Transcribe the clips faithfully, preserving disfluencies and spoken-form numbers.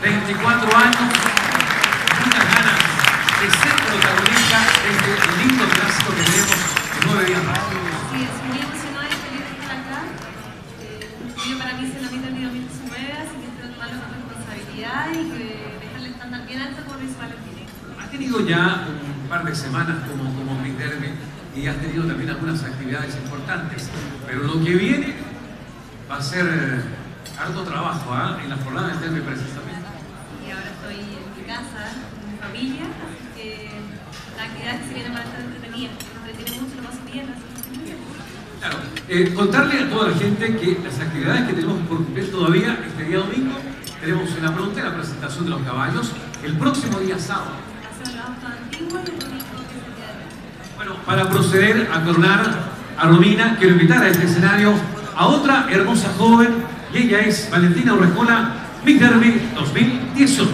veinticuatro años, muchas ganas de ser protagonista de este lindo clásico que tenemos en nueve días más. Sí, es muy emocionada y feliz de estar acá. Eh, yo para mí es la mitad del dos mil diecinueve, así que quiero tomarlo con responsabilidad y que dejarle el estándar bien alto por Miss Valentina. Has tenido ya un par de semanas como, como Miss Derby y has tenido también algunas actividades importantes, pero lo que viene va a ser harto trabajo ¿eh? en la jornada del Derby precisamente. Y ahora estoy en mi casa, con mi familia, así que la actividad que se viene para estar entretenida, me entretiene mucho, lo paso bien, así que... Claro, eh, contarle a toda la gente que las actividades que tenemos por cumplir todavía este día domingo, tenemos en la pronta la presentación de los caballos, el próximo día sábado. Hacemos la auto antigua y el domingo que es el día de hoy. Bueno, para proceder a coronar a Romina, quiero invitar a este escenario a otra hermosa joven, y ella es Valentina Urrejola, Miss Derby dos mil dieciocho.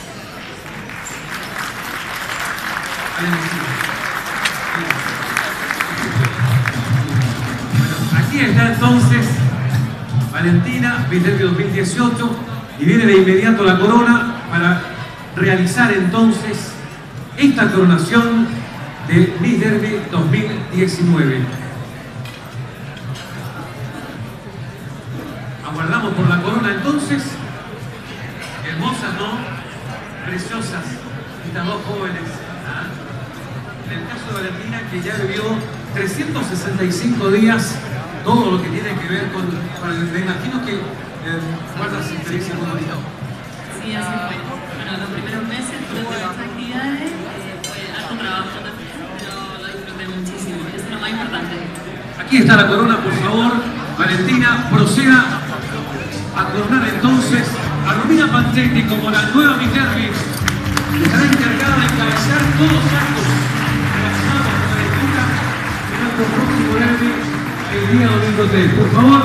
Bueno, aquí está entonces Valentina, Miss Derby dos mil dieciocho, y viene de inmediato la corona para realizar entonces esta coronación de Miss Derby dos mil diecinueve. Aguardamos por la corona entonces. Hermosas, ¿no? Preciosas. Estas dos jóvenes. ¿Ah? En el caso de Valentina, que ya vivió trescientos sesenta y cinco días, todo lo que tiene que ver con... con el, me imagino que eh, guardas experiencia con esto. Sí, así fue. Bueno, los primeros meses durante las actividades eh, fue harto trabajo también, pero lo disfruté muchísimo. Eso es lo más importante. Aquí está la corona, por favor. Valentina, proceda a coronar entonces a Romina Panchetti como la nueva Miss Derby, que estará encargada de encabezar todos los actos relacionados con la lectura de nuestro próximo derby el día domingo tres. Por favor,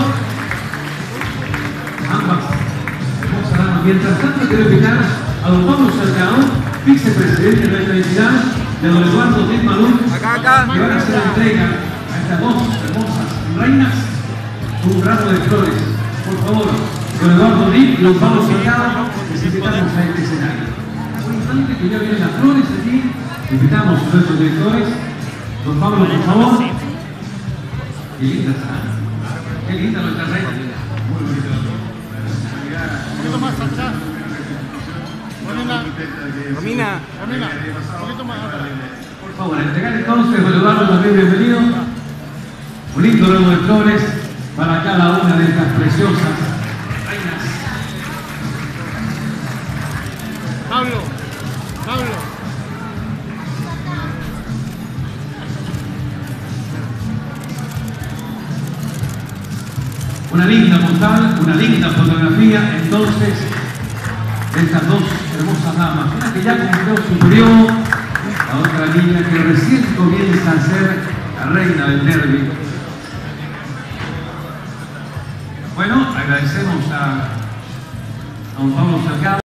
ambas hermosas damas. Mientras tanto, quiero invitar a don Pablo Salgado, vicepresidente de nuestra entidad, y a don Eduardo Díaz Malún, que van a hacer entrega a estas dos hermosas reinas con un ramo de flores. Por favor, don Eduardo Díaz y don Pablo Salgado, necesitamos a este escenario. Un instante que ya vienen las flores aquí, invitamos a nuestros directores. Don Pablo, por favor. Qué linda está. Qué linda nuestra reina. Muy bonita. Un poquito más atrás. Romina. Romina. Romina. Un poquito más atrás. Por favor, entregar entonces, don Eduardo, también bienvenido. Un lindo ramo de flores para cada una de estas preciosas reinas. Pablo. Pablo. Una linda postal, una linda fotografía entonces de estas dos hermosas damas. Una que ya cumplió su periodo, la otra niña que recién comienza a ser la reina del derby. Bueno, agradecemos a, a don Pablo Salgado.